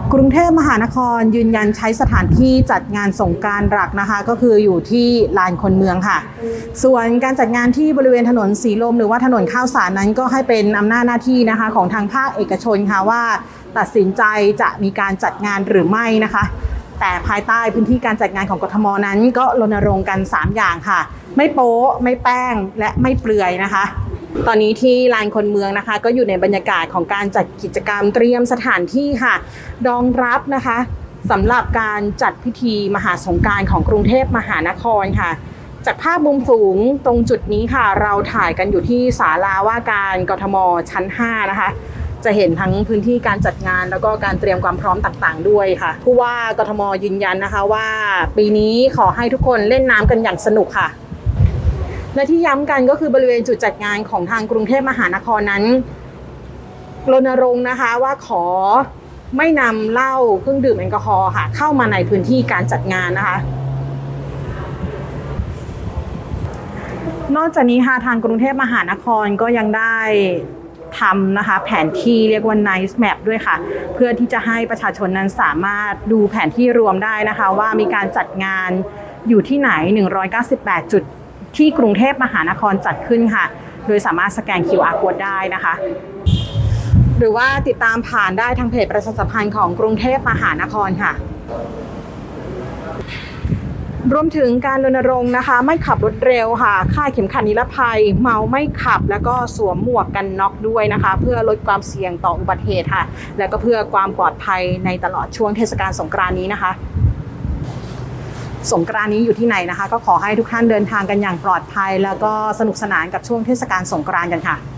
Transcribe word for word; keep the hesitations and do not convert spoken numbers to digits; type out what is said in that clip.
กรุงเทพมหานครยืนยันใช้สถานที่จัดงานสงกรานต์หลักนะคะก็คืออยู่ที่ลานคนเมืองค่ะส่วนการจัดงานที่บริเวณถนนสีลมหรือว่าถนนข้าวสารนั้นก็ให้เป็นอำนาจหน้าที่นะคะของทางภาคเอกชนค่ะว่าตัดสินใจจะมีการจัดงานหรือไม่นะคะแต่ภายใต้พื้นที่การจัดงานของกทมนั้นก็รณรงค์กันสามอย่างค่ะไม่โป๊ะไม่แป้งและไม่เปลือยนะคะตอนนี้ที่ลานคนเมืองนะคะก็อยู่ในบรรยากาศของการจัดกิจกรรมเตรียมสถานที่ค่ะรองรับนะคะสำหรับการจัดพิธีมหาสงกรานต์ของกรุงเทพมหานครค่ะจากภาพมุมสูงตรงจุดนี้ค่ะเราถ่ายกันอยู่ที่ศาลาว่าการกทมชั้นห้านะคะจะเห็นทั้งพื้นที่การจัดงานแล้วก็การเตรียมความพร้อมต่างๆด้วยค่ะผู้ว่ากทมยืนยันนะคะว่าปีนี้ขอให้ทุกคนเล่นน้ำกันอย่างสนุกค่ะและที่ย้ำกันก็คือบริเวณจุดจัดงานของทางกรุงเทพมหานครนั้นรณรงค์นะคะว่าขอไม่นำเหล้าเครื่องดื่มแอลกอฮอล์ค่ะเข้ามาในพื้นที่การจัดงานนะคะนอกจากนี้ค่ะทางกรุงเทพมหานครก็ยังได้ทำนะคะแผนที่เรียกว่า Nice Map ด้วยค่ะเพื่อที่จะให้ประชาชนนั้นสามารถดูแผนที่รวมได้นะคะว่ามีการจัดงานอยู่ที่ไหนหนึ่งร้อยเก้าสิบแปดจุดที่กรุงเทพมหานครจัดขึ้นค่ะโดยสามารถสแกน คิว อาร์ Code ได้นะคะหรือว่าติดตามผ่านได้ทางเพจประชาสัมพันธ์ของกรุงเทพมหานครค่ะรวมถึงการรณรงค์นะคะไม่ขับรถเร็วค่ะคาดเข็มขัดนิรภัยเมาไม่ขับแล้วก็สวมหมวกกันน็อกด้วยนะคะเพื่อลดความเสี่ยงต่ออุบัติเหตุค่ะและก็เพื่อความปลอดภัยในตลอดช่วงเทศกาลสงกรานต์นี้นะคะสงกรานต์นี้อยู่ที่ไหนนะคะก็ขอให้ทุกท่านเดินทางกันอย่างปลอดภัยแล้วก็สนุกสนานกับช่วงเทศกาลสงกรานต์กันค่ะ